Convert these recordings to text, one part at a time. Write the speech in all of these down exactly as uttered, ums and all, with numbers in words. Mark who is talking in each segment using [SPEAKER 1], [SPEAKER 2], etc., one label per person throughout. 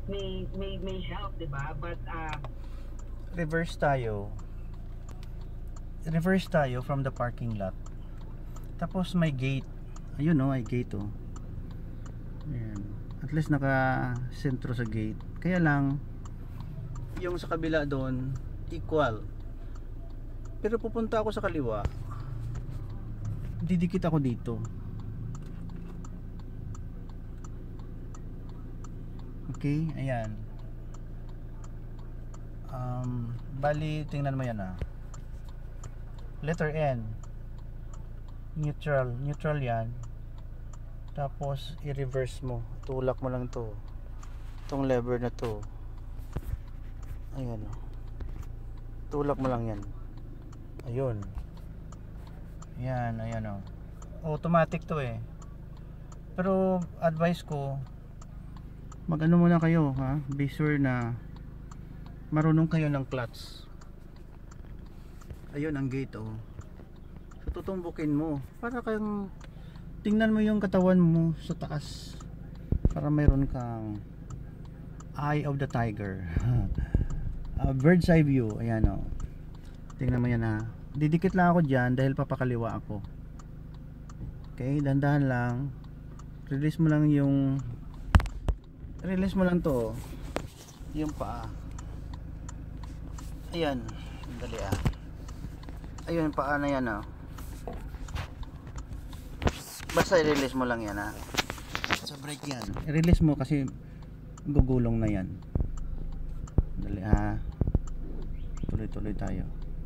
[SPEAKER 1] may may may help, 'di ba? But uh,
[SPEAKER 2] reverse tayo. Reverse tayo from the parking lot. Tapos may gate. Ayun no, may gate oh. Ayan. At least naka sentro sa gate. Kaya lang yung sa kabila doon equal. Pero pupunta ako sa kaliwa. Didikit ako dito. Okay, ayan. Um, bali, tingnan mo yan ah. Letter N. Neutral, neutral yan. Tapos i-reverse mo. Tulak mo lang to. Itong lever na to. Ayan oh. Tulak mo lang yan. Ayun. Ayan, ayan oh. Automatic to eh. Pero advice ko, mag-ano muna kayo ha. Be sure na marunong kayo ng clutch. Ayun ang gate oh. So tutumbukin mo para kayong tingnan mo yung katawan mo sa taas para mayroon kang eye of the tiger. uh, bird's eye view. Ayan oh. Tingnan mo yan ha. Didikit lang ako dyan dahil papakaliwa ako. Okay, dandahan lang. Release mo lang yung release mo lang to. Yung paa. Ayan, dali ah. Ayun, paa na yan oh. Basta i-release mo lang yan ah. Sa brake yan. I-release mo kasi gugulong na yan. Dali ah. Tuloy-tuloy tayo.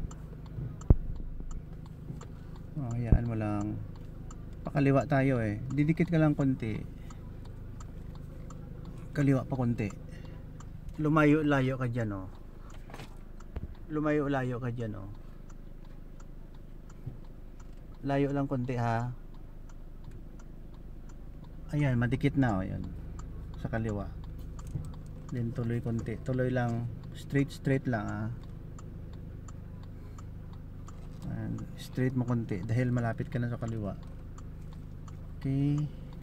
[SPEAKER 2] Oh, hayaan mo lang. Pakaliwa tayo eh. Didikit ka lang konti. Kaliwa pa konti. Lumayo-layo ka dyan oh. Lumayo-layo ka dyan oh. Layo lang konti ha. Ayan, madikit na oh, ayan. Sa kaliwa. Then tuloy konti. Tuloy lang. Straight straight lang ha. Ayan, straight mo konti dahil malapit ka na sa kaliwa. Okay.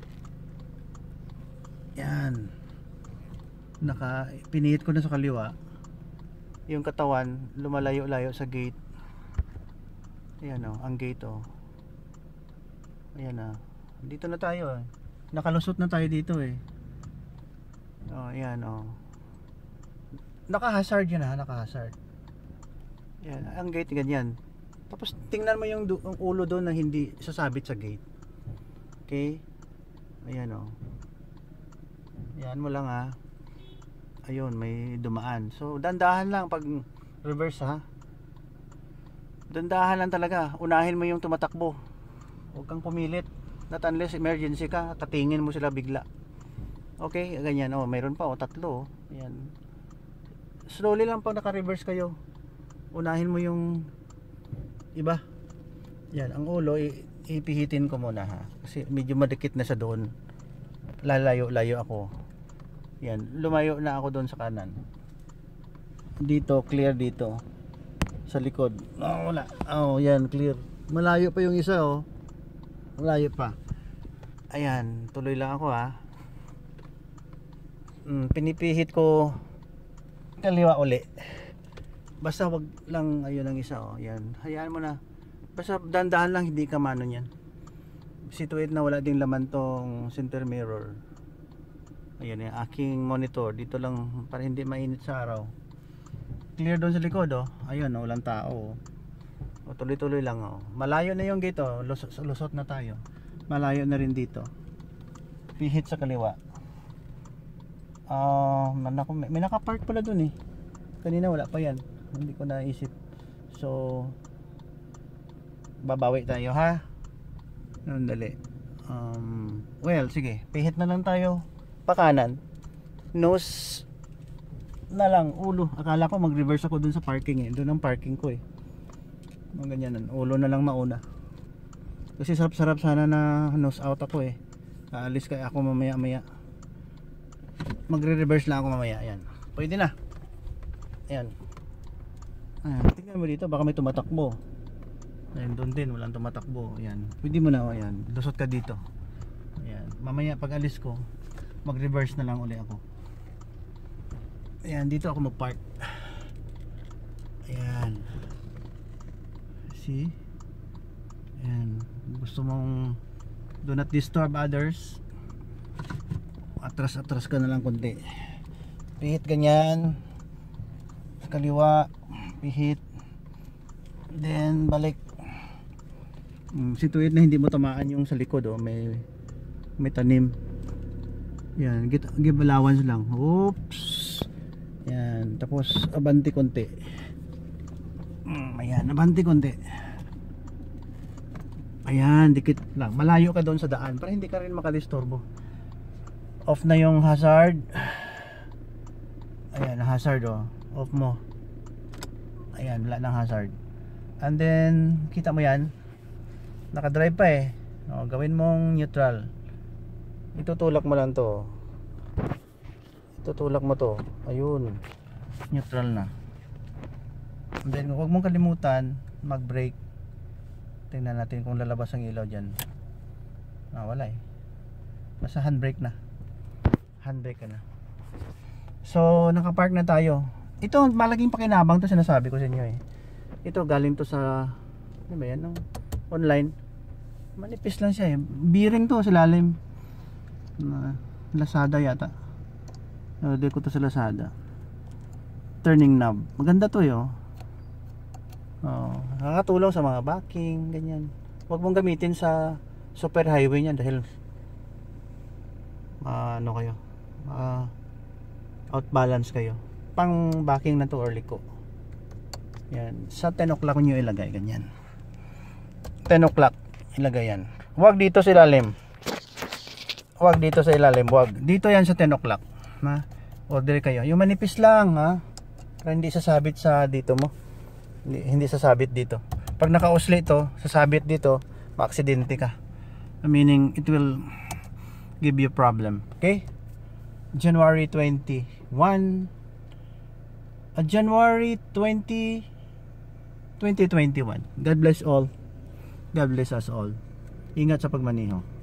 [SPEAKER 2] Yan. Naka pinihit ko na sa kaliwa. Yung katawan lumalayo-layo sa gate. Ayan oh, ang gate oh. Ayan ah. Dito na tayo eh. Nakalusot na tayo dito eh. Oh, ayan oh. Naka-hazard yun ha, naka-hazard. Ayan, ang gate ganyan. Tapos tingnan mo yung, yung ulo doon na hindi sasabit sa gate. Okay? Ayan oh. Ayan mo lang ha. Ayun, may dumaan. So, dandahan lang pag reverse ha. Dandahan lang talaga. Unahin mo yung tumatakbo. Huwag kang pumilit. Not unless emergency ka, katingin mo sila bigla. Okay, ganyan oh, mayroon pa oh, tatlo oh. Ayan. Slowly lang pag naka-reverse kayo. Unahin mo yung iba. Yan, ang ulo ipihitin ko muna ha. Kasi medyo madikit na sa doon. Lalayo-layo ako. Yan, lumayo na ako doon sa kanan. Dito, clear dito. Sa likod. Oh, wala. Oh, yan, clear. Malayo pa yung isa oh. Malayo pa. Ayan, tuloy lang ako ha. Hmm, pinipihit ko kaliwa uli. Basta wag lang ayun ang isa oh. Yan, hayaan mo na. Basta dandahan lang, hindi ka mano niyan. Situate na wala ding laman tong center mirror. Ayan yung aking monitor. Dito lang para hindi mainit sa araw. Clear doon sa likod oh. Ayun oh, walang tao oh. O, tuloy-tuloy lang oh. Malayo na yung gate oh. Lusot, lusot na tayo. Malayo na rin dito. Pihit sa kaliwa. Ah, uh, may, may naka-park pala dun eh. Kanina wala pa yan. Hindi ko naisip. So babawi tayo ha. Nandali. Um, well, sige. Pihit na lang tayo. Pakanan. Nose na lang, ulo. Akala ko mag-reverse ako dun sa parking eh. Doon ang parking ko eh. Mga ganyan, ulo na lang mauna. Kasi sarap-sarap sana na nose out ako eh. Aalis kaya ako mamaya maya. Magre-reverse lang ako mamaya. Ayan. Pwede na. Ayan. Ayan. Tingnan mo dito, baka may tumatakbo. Ayan, doon din, walang tumatakbo. Ayan. Pwede mo na, ayan. Lusot ka dito. Ayan. Mamaya pag alis ko, mag-reverse na lang uli ako. Ayan, dito ako mag-park. Ayan. See? Ayan. Gusto mong do not disturb others, atras-atras ka na lang konti. Pihit ganyan. Sa kaliwa, pihit. Then, balik. Situate na hindi mo tamaan yung sa likod, oh. May, may tanim. Yan, give allowance lang. Oops. Yan, tapos abanti konti. Mm, ayan, abanti konti. Ayan, dikit lang. Malayo ka doon sa daan para hindi ka rin makadisturbo. Off na yung hazard. Ayan, hazard, oh. Off mo. Ayan, wala ng hazard. And then, kita mo yan. Nakadrive pa eh. O, gawin mong neutral. Itutulak mo lang to. Itutulak mo to. Ayun. Neutral na. And then huwag mong kalimutan mag-brake. Tingnan natin kung lalabas ang ilaw dyan. Ah, wala eh. Basta handbrake na. Handbrake ka na. So, nakapark na tayo. Ito, malaking pakinabang to, sinasabi ko sa inyo eh. Ito, galing to sa, ano ba yan? No? Online. Manipis lang siya eh. Bearing to sa lalim. Uh, Lazada yata. Order ko to sa Lazada. Turning knob. Maganda to yo. Oh, nakakatulong sa mga backing, ganyan. Huwag mong gamitin sa super highway niyan dahil uh, ano kayo? Uh, outbalance kayo. Pang backing na to or liko. Yan. Sa ten o'clock niyo ilagay ganyan. ten o'clock ilagay yan. Huwag dito sa ilalim. Huwag dito sa ilalim, huwag. Dito yan sa ten o'clock. Ha? Order kayo. Yung manipis lang, ha? Para hindi sasabit sa dito mo. Hindi, hindi sasabit dito. Pag naka-oscillate to, sasabit dito, ma-aksidente ka. Meaning, it will give you problem. Okay? January twenty-one uh, January twentieth, twenty twenty-one. God bless all. God bless us all. Ingat sa pagmaniho.